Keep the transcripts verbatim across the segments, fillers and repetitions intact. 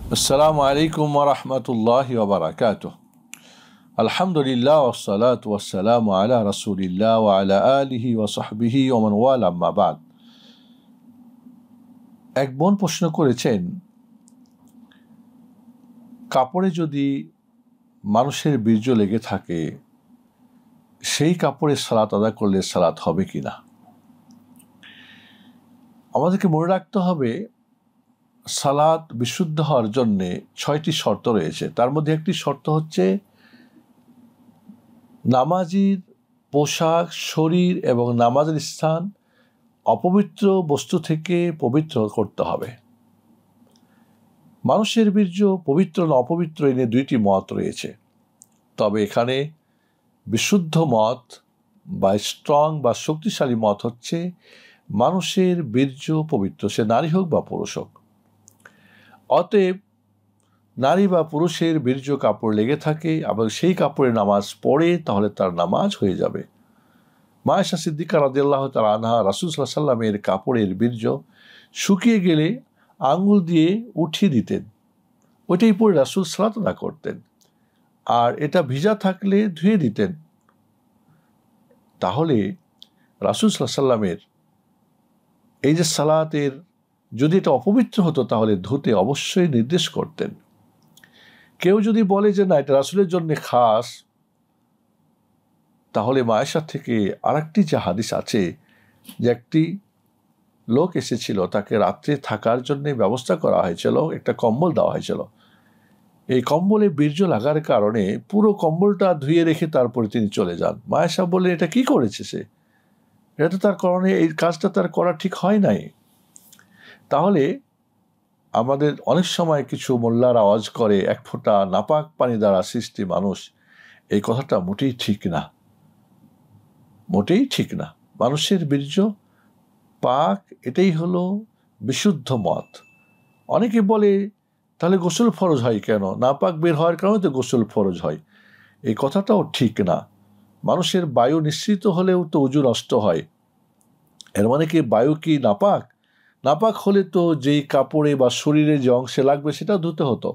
আসসালামু আলাইকুম ওয়া রাহমাতুল্লাহি ওয়া বারাকাতুহু। আলহামদুলিল্লাহ ওয়াসসালাতু ওয়াসসালামু আলা রাসূলিল্লাহ ওয়া আলা আলিহি ওয়া সাহবিহি ওয়া মান ওয়ালা, আম্মা বাদ। এক বোন প্রশ্ন করেছেন, কাপড়ে যদি মানুষের বীর্য লেগে থাকে সেই কাপড়ে সালাত আদায় করলে সালাত হবে কিনা। আমাদেরকে মনে রাখতে হবে, সালাত বিশুদ্ধ হওয়ার জন্যে ছয়টি শর্ত রয়েছে। তার মধ্যে একটি শর্ত হচ্ছে নামাজির পোশাক, শরীর এবং নামাজের স্থান অপবিত্র বস্তু থেকে পবিত্র করতে হবে। মানুষের বীর্য পবিত্র না অপবিত্র এ নিয়ে দুইটি মত রয়েছে, তবে এখানে বিশুদ্ধ মত বা স্ট্রং বা শক্তিশালী মত হচ্ছে মানুষের বীর্য পবিত্র, সে নারী হোক বা পুরুষ হোক। অতএব নারী বা পুরুষের বীর্য কাপড় লেগে থাকে এবং সেই কাপড়ে নামাজ পড়ে, তাহলে তার নামাজ হয়ে যাবে। মা আয়েশা সিদ্দিকা রাদিয়াল্লাহু তাআলা আনহা রাসূল সাল্লাল্লাহু আলাইহি ওয়াসাল্লামের কাপড়ের বীর্য শুকিয়ে গেলে আঙ্গুল দিয়ে উঠিয়ে দিতেন, ওইটাই পরে রাসূল সালাত আদায় করতেন। আর এটা ভিজা থাকলে ধুয়ে দিতেন। তাহলে রাসূল সাল্লাল্লাহু আলাইহি ওয়াসাল্লামের এই যে সালাতের, যদি এটা অপবিত্র হতো তাহলে ধুতে অবশ্যই নির্দেশ করতেন। কেউ যদি বলে যে না, এটা রাসূলের জন্য খাস, তাহলে মা আয়েশা থেকে আরেকটি যে হাদিস আছে, যে একটি লোক এসেছিল, তাকে রাত্রে থাকার জন্য ব্যবস্থা করা হয়েছিল, একটা কম্বল দেওয়া হয়েছিল। এই কম্বলে বীর্য লাগার কারণে পুরো কম্বলটা ধুয়ে রেখে তারপরে তিনি চলে যান। মা আয়েশা বললেন, এটা কি করেছে সে? এটা তো তার কারণে, এই কাজটা তার করা ঠিক হয় নাই। তাহলে আমাদের অনেক সময় কিছু মোল্লার আওয়াজ করে এক ফোঁটা নাপাক পানি দ্বারা সৃষ্টি মানুষ, এই কথাটা মোটেই ঠিক না, মোটেই ঠিক না। মানুষের বীর্য পাক, এটাই হলো বিশুদ্ধ মত। অনেকে বলে তাহলে গোসল ফরজ হয় কেন? নাপাক বের হওয়ার কারণে তো গোসল ফরজ হয়, এই কথাটাও ঠিক না। মানুষের বায়ু নিঃসৃত হলেও তো ওযু নষ্ট হয়, এর মানে কি বায়ু কি নাপাক? নাপাক হলে তো যেই কাপড়ে বা শরীরে যে অংশে লাগবে সেটা ধুতে হতো।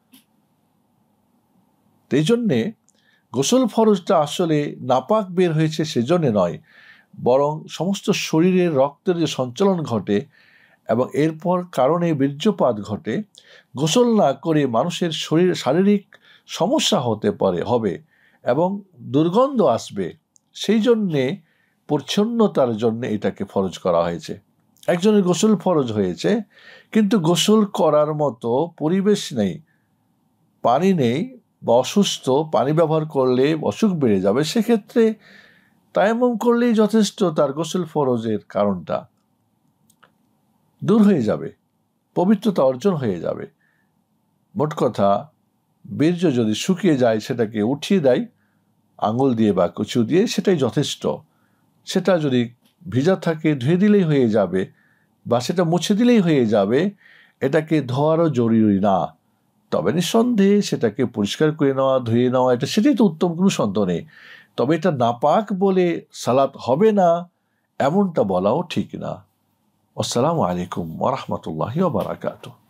এই জন্যে গোসল ফরজটা আসলে নাপাক বের হয়েছে সেজন্য নয়, বরং সমস্ত শরীরের রক্তের যে সঞ্চালন ঘটে এবং এরপর কারণে বীর্যপাত ঘটে, গোসল না করে মানুষের শরীর শারীরিক সমস্যা হতে পারে হবে এবং দুর্গন্ধ আসবে, সেই জন্যে পরিচ্ছন্নতার জন্য এটাকে ফরজ করা হয়েছে। একজনের গোসল ফরজ হয়েছে, কিন্তু গোসল করার মতো পরিবেশ নেই, পানি নেই বা অসুস্থ, পানি ব্যবহার করলে অসুখ বেড়ে যাবে, সেক্ষেত্রে তায়াম্মুম করলেই যথেষ্ট, তার গোসল ফরজের কারণটা দূর হয়ে যাবে, পবিত্রতা অর্জন হয়ে যাবে। মোট কথা, বীর্য যদি শুকিয়ে যায় সেটাকে উঠিয়ে দেয় আঙুল দিয়ে বা কুচু দিয়ে, সেটাই যথেষ্ট। সেটা যদি ভিজা থাকে ধুয়ে দিলেই হয়ে যাবে, বা সেটা মুছে দিলেই হয়ে যাবে, এটাকে ধোয়ারও জরুরি না। তবে নিঃসন্দেহে সেটাকে পরিষ্কার করে নেওয়া, ধুয়ে নেওয়া, এটা সেটাই তো উত্তম, কোনো সন্দেহ নেই। তবে এটা নাপাক বলে সালাত হবে না এমনটা বলাও ঠিক না। আসসালামু আলাইকুম ওয়া রাহমাতুল্লাহি ওয়া বারাকাতুহু।